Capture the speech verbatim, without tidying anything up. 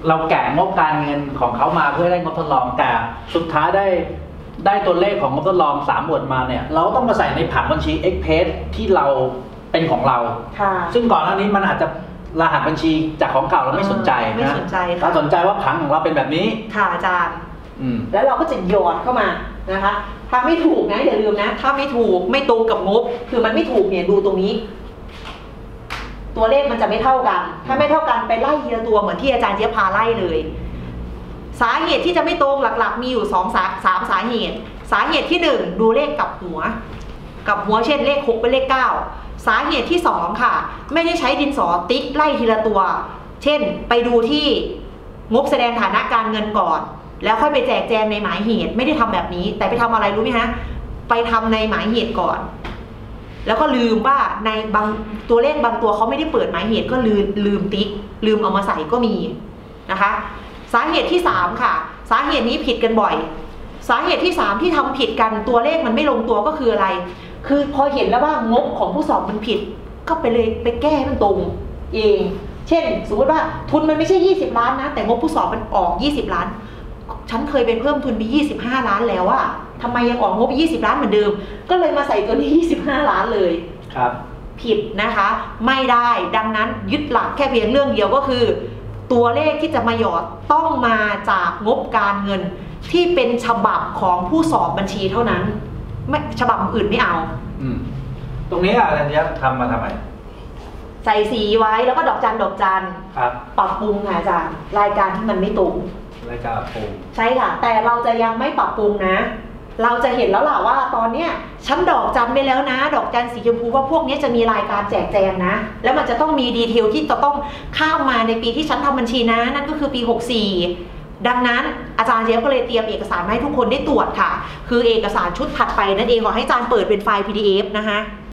เราแกะงบการเงินของเขามาเพื่อได้งบทดลองแต่สุดท้ายได้ได้ตัวเลขของงบทดลองสามหมวดมาเนี่ยเราต้องมาใส่ในผังบัญชี Express ที่เราเป็นของเราซึ่งก่อนหน้านี้มันอาจจะรหัสบัญชีจากของเก่าเราไม่สนใจไม่สนใจเราสนใจว่าผังของเราเป็นแบบนี้ค่ะอาจารย์แล้วเราก็จะโยนเข้ามานะคะถ้าไม่ถูกนะอย่าลืมนะถ้าไม่ถูกไม่ตรงกับงบคือมันไม่ถูกเนี่ยดูตรงนี้ตัวเลขมันจะไม่เท่ากันถ้าไม่เท่ากันไปไล่ทีละตัวเหมือนที่อาจารย์เจี๊ยบพาไล่เลยสาเหตุที่จะไม่ตรงหลักๆมีอยู่สองสาสามสาเหตุสาเหตุที่หนึ่งดูเลขกับหัวกับหัวเช่นเลขหกเป็นเลขเก้าสาเหตุที่สองค่ะไม่ได้ใช้ดินสอติ๊กไล่ทีละตัวเช่นไปดูที่งบแสดงฐานะการเงินก่อนแล้วค่อยไปแจกแจงในหมายเหตุไม่ได้ทำแบบนี้แต่ไปทำอะไรรู้ไหมฮะไปทำในหมายเหตุก่อนแล้วก็ลืมว่าในบางตัวเลขบางตัวเขาไม่ได้เปิดหมายเหตุก็ลืมลืมติ๊กลืมเอามาใส่ก็มีนะคะสาเหตุที่สามค่ะสาเหตุนี้ผิดกันบ่อยสาเหตุที่สามที่ทำผิดกันตัวเลขมันไม่ลงตัวก็คืออะไรคือพอเห็นแล้วว่างบของผู้สอบมันผิดก็ไปเลยไปแก้ให้มันตรงเองเช่นสมมติว่าทุนมันไม่ใช่ยี่สิบล้านนะแต่งบผู้สอบมันออกยี่สิบล้านฉันเคยไปเพิ่มทุนไปยี่สิบห้าล้านแล้วอะทำไมยังออกงบยี่สิบล้านเหมือนเดิมก็เลยมาใส่ตัวนี้ยี่สิบห้าล้านเลยครับผิดนะคะไม่ได้ดังนั้นยึดหลักแค่เพียงเรื่องเดียวก็คือตัวเลขที่จะมาหยอดต้องมาจากงบการเงินที่เป็นฉบับของผู้สอบบัญชีเท่านั้นไม่ฉบับอื่นไม่เอาอืมตรงนี้อาจารย์จะทำมาทำไมใส่สีไว้แล้วก็ดอกจันดอกจันครับปรับปรุงค่ะอาจารย์รายการที่มันไม่ตรงรายการปรุงใช่ค่ะแต่เราจะยังไม่ปรับปรุงนะเราจะเห็นแล้วล่ะว่าตอนเนี้ยฉันดอกจันไปแล้วนะดอกจันสีชมพูว่าพวกนี้จะมีรายการแจกแจงนะแล้วมันจะต้องมีดีเทลที่จะต้องข้ามมาในปีที่ฉันทำบัญชีนะนั่นก็คือปีหกสี่ดังนั้นอาจารย์เจี๊ยบก็เลยเตรียมเอกสารมาให้ทุกคนได้ตรวจค่ะคือเอกสารชุดถัดไปนั่นเองขอให้อาจารย์เปิดเป็นไฟล์ พี ดี เอฟ นะคะ